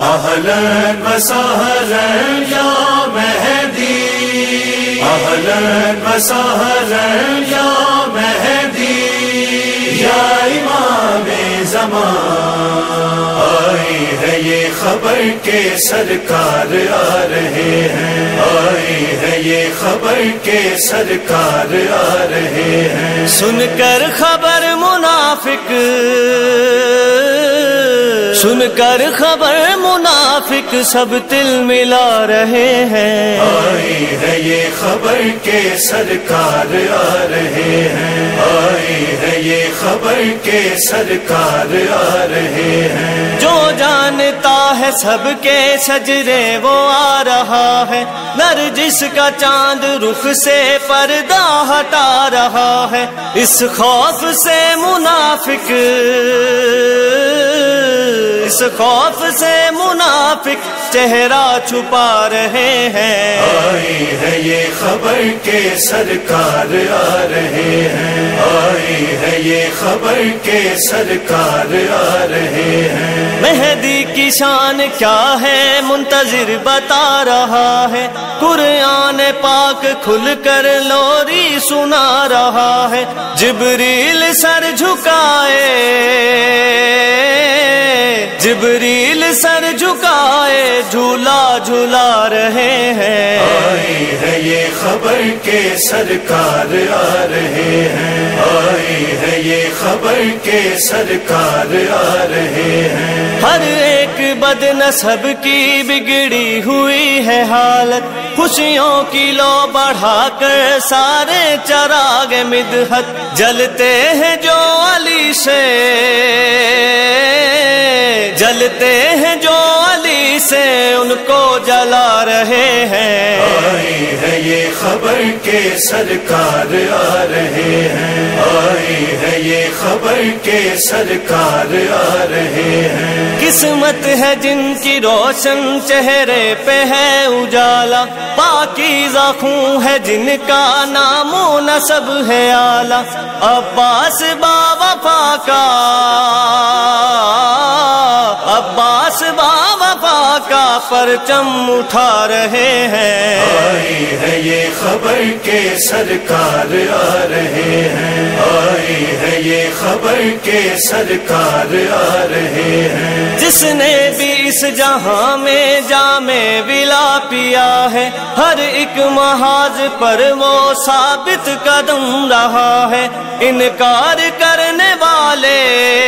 اہلاً وسہلاً یا مہدی، اہلاً وسہلاً یا مہدی، یا امام زمان۔ آئی ہے یہ خبر کہ سرکار آ رہے ہیں، آئی ہے یہ خبر کہ سرکار آ رہے ہیں۔ سن کر خبر منافق، سن کر خبر منافق سب تل ملا رہے ہیں۔ آئی ہے یہ خبر کہ سرکار آ رہے ہیں، آئی ہے یہ خبر کہ سرکار آ رہے ہیں۔ جو جانتا ہے سب کے شجرے وہ آ رہا ہے، نرجس کا چاند رخ سے پردہ ہٹا رہا ہے۔ اس خوف سے منافق، اس خوف سے منافق چہرہ چھپا رہے ہیں۔ آئی ہے یہ خبر کہ سرکار آ رہے ہیں، آئی ہے یہ خبر کہ سرکار آ رہے ہیں۔ مہدی کی شان کیا ہے منتظر بتا رہا ہے، قرآن پاک کھل کر لوری سنا رہا ہے۔ جبریل سر جھکائے، جبریل سر جھکائے جھولا جھولا رہے ہیں۔ آئی ہے یہ خبر کہ سرکار آ رہے ہیں، آئی ہے یہ خبر کہ سرکار آ رہے ہیں۔ ہر ایک بد نسب کی بگڑی ہوئی ہے حالت، خوشیوں کی لو بڑھا کر سارے چراغ مدحت جلتے ہیں جو علی سے، جلتے ہیں جو علی سے ان کو جلا رہے ہیں۔ آئی ہے یہ خبر کہ سرکار آ رہے ہیں، آئی ہے یہ خبر کہ سرکار آ رہے ہیں۔ قسمت ہے جن کی روشن چہرے پہ ہے اجالا، پاکیزہ خون ہے جن کا نام و نسب ہے اعلیٰ۔ عباس با وفا کا، عباس با وفا کا پرچم اٹھا رہے ہیں۔ آئی ہے یہ خبر کہ سرکار آ رہے ہیں، آئی ہے یہ خبر کہ سرکار آ رہے ہیں۔ جس نے بھی اس جہاں میں جام ولا پیا ہے، ہر ایک محاذ پر وہ ثابت قدم رہا ہے۔ انکار کرنے والے،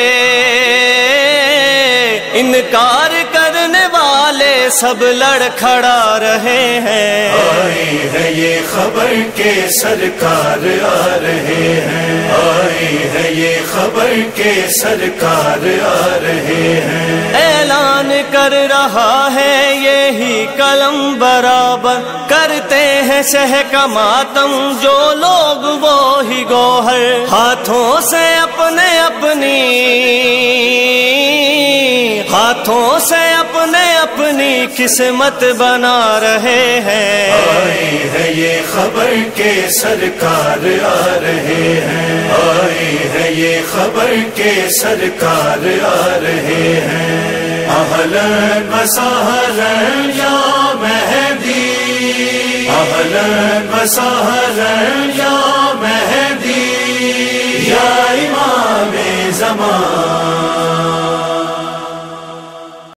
انکار کرنے والے سب لڑکھڑا رہے ہیں۔ آئی ہے یہ خبر کہ سرکار آ رہے ہیں، آئی ہے یہ خبر کہ سرکار آ رہے ہیں۔ اعلان کر رہا ہے یہی قلم برابر، کرتے ہیں شہ کا ماتم جو لوگ وہی گوہر، ہاتھوں سے اپنے اپنی، ہاتھوں سے اپنے اپنی قسمت بنا رہے ہیں۔ آئی ہے یہ خبر کہ سرکار آ رہے ہیں، آئی ہے یہ خبر کہ سرکار آ رہے ہیں۔ اہلاً وسہلاً یا مہدی، اہلاً وسہلاً یا مہدی، یا امام زمان۔